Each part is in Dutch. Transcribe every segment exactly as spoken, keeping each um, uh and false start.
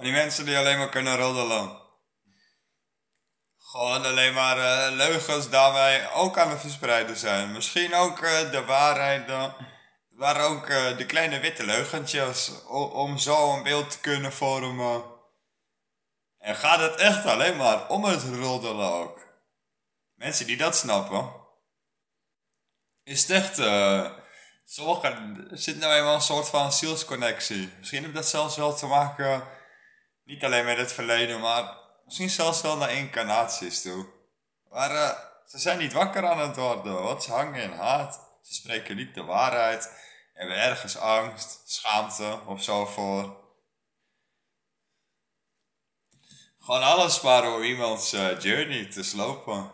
die mensen die alleen maar kunnen roddelen. Gewoon alleen maar uh, leugens daarmee ook aan het verspreiden zijn. Misschien ook uh, de waarheid, uh, maar ook uh, de kleine witte leugentjes. O- om zo een beeld te kunnen vormen. En gaat het echt alleen maar om het roddelen ook. Mensen die dat snappen. Is het echt... Uh, sommigen, er zit nou eenmaal een soort van zielsconnectie. Misschien heeft dat zelfs wel te maken... Niet alleen met het verleden, maar... Misschien zelfs wel naar incarnaties toe. Maar uh, ze zijn niet wakker aan het worden, want ze hangen in haat. Ze spreken niet de waarheid. Hebben ergens angst, schaamte of zo voor. Gewoon alles maar om iemands uh, journey te slopen.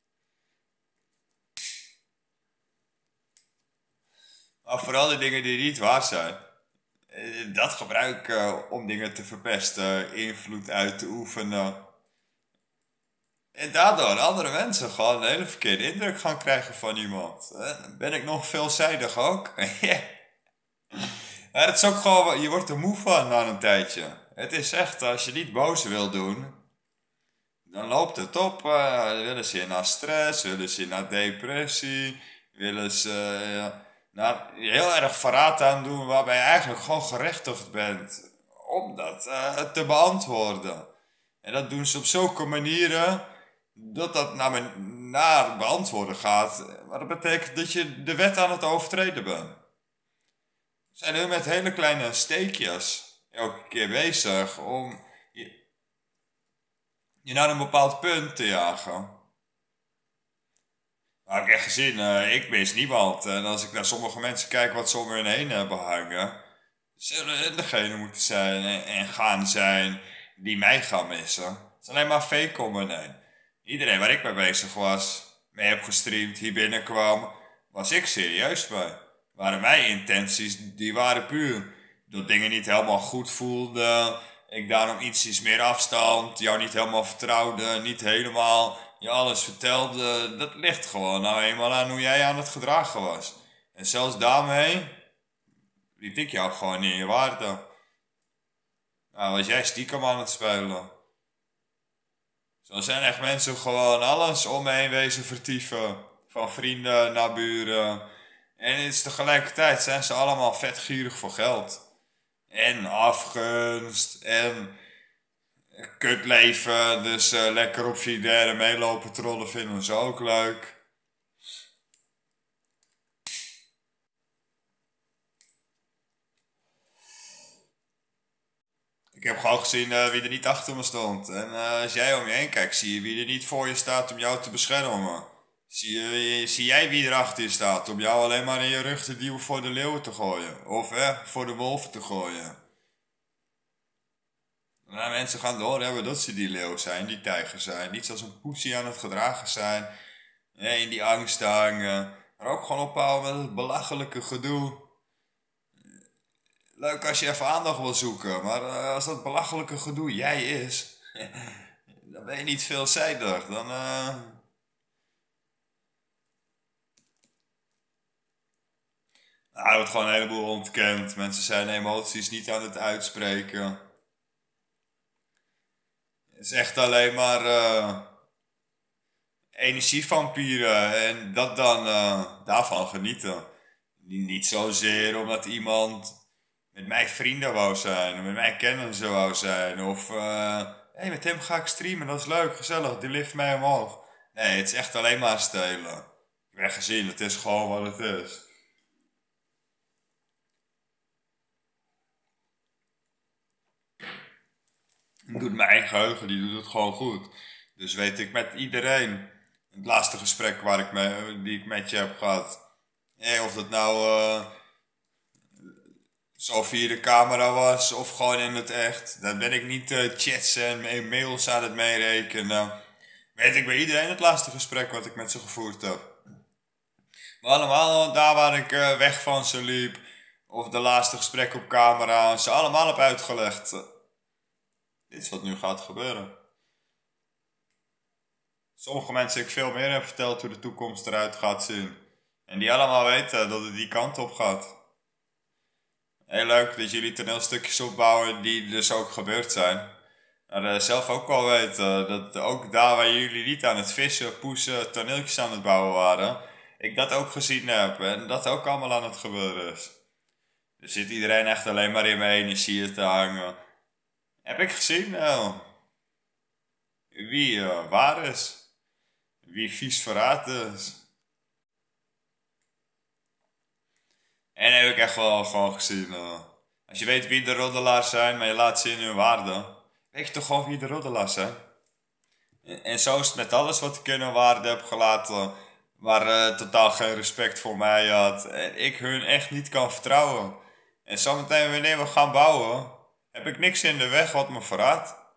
Maar vooral de dingen die niet waar zijn. Dat gebruiken uh, om dingen te verpesten, invloed uit te oefenen. En daardoor andere mensen gewoon een hele verkeerde indruk gaan krijgen van iemand. Dan ben ik nog veelzijdig ook. Ja, het is ook gewoon, je wordt er moe van na een tijdje. Het is echt, als je niet boos wil doen, dan loopt het op. Uh, willen ze je naar stress, willen ze je naar depressie, willen ze uh, naar heel erg verraad aan doen, waarbij je eigenlijk gewoon gerechtigd bent om dat uh, te beantwoorden. En dat doen ze op zulke manieren dat dat naar, mijn, naar beantwoorden gaat. Maar dat betekent dat je de wet aan het overtreden bent. We zijn nu met hele kleine steekjes elke keer bezig om je, je naar een bepaald punt te jagen. Maar ik heb echt gezien, uh, ik mis niemand. En als ik naar sommige mensen kijk wat ze om hun heen hebben hangen, zullen degene moeten zijn en, en gaan zijn die mij gaan missen. Het is alleen maar fake om me heen. Iedereen waar ik mee bezig was, mee heb gestreamd, hier binnenkwam, was ik serieus mee. Waren mijn intenties, die waren puur. Dat dingen niet helemaal goed voelde, ik daarom ietsjes meer afstand, jou niet helemaal vertrouwde, niet helemaal je alles vertelde. Dat ligt gewoon nou eenmaal aan hoe jij aan het gedragen was. En zelfs daarmee liet ik jou gewoon niet in je waarde. Nou, was jij stiekem aan het spelen. Zo zijn echt mensen gewoon alles om me heen wezen vertieven. Van vrienden naar buren. En het is tegelijkertijd zijn ze allemaal vetgierig voor geld. En afgunst. En kutleven. Dus uh, lekker op vier derde meelopen trollen vinden ze ook leuk. Ik heb gewoon gezien uh, wie er niet achter me stond. En uh, als jij om je heen kijkt, zie je wie er niet voor je staat om jou te beschermen. Zie, je, zie jij wie er achter je staat om jou alleen maar in je rug te duwen voor de leeuwen te gooien. Of eh, voor de wolven te gooien. Nou, mensen gaan doorhebben dat ze die leeuw zijn, die tijger zijn. Niet zoals een poesie aan het gedragen zijn. Nee, in die angst hangen. Maar ook gewoon ophouden met het belachelijke gedoe. Leuk als je even aandacht wil zoeken, maar uh, als dat belachelijke gedoe jij is, dan ben je niet veelzijdig. Dan uh... nou, er wordt gewoon een heleboel ontkend. Mensen zijn emoties niet aan het uitspreken. Het is echt alleen maar uh, energievampieren en dat dan uh, daarvan genieten. Niet zozeer omdat iemand met mij vrienden wou zijn, of met mij kennen ze wou zijn, of uh, hé, hey, met hem ga ik streamen, dat is leuk, gezellig, die lift mij omhoog. Nee, het is echt alleen maar stelen. Ik heb gezien, het is gewoon wat het is. Doet mijn geheugen, die doet het gewoon goed. Dus weet ik met iedereen. Het laatste gesprek waar ik me, die ik met je heb gehad. Hey, of dat nou uh, zo via de camera was of gewoon in het echt. Dan ben ik niet uh, chats en mails aan het meerekenen. Weet ik bij iedereen het laatste gesprek wat ik met ze gevoerd heb. Maar allemaal daar waar ik uh, weg van ze liep. Of de laatste gesprek op camera. Ze allemaal heb uitgelegd. Dit is wat nu gaat gebeuren. Sommige mensen ik veel meer heb verteld hoe de toekomst eruit gaat zien. En die allemaal weten dat het die kant op gaat. Heel leuk dat jullie toneelstukjes opbouwen die dus ook gebeurd zijn. Maar uh, zelf ook wel weten dat ook daar waar jullie niet aan het vissen, poesen, toneeltjes aan het bouwen waren, ik dat ook gezien heb en dat ook allemaal aan het gebeuren is. Er zit iedereen echt alleen maar in mijn energie te hangen. Heb ik gezien, nou, wie uh, waar is. Wie vies verraad is. En heb ik echt wel gewoon gezien. Uh, als je weet wie de roddelaars zijn, maar je laat ze in hun waarde, weet je toch gewoon wie de roddelaars zijn. En, en zo is het met alles wat ik in hun waarde heb gelaten, waar uh, totaal geen respect voor mij had. En ik hun echt niet kan vertrouwen. En zometeen wanneer we gaan bouwen, heb ik niks in de weg wat me verraadt.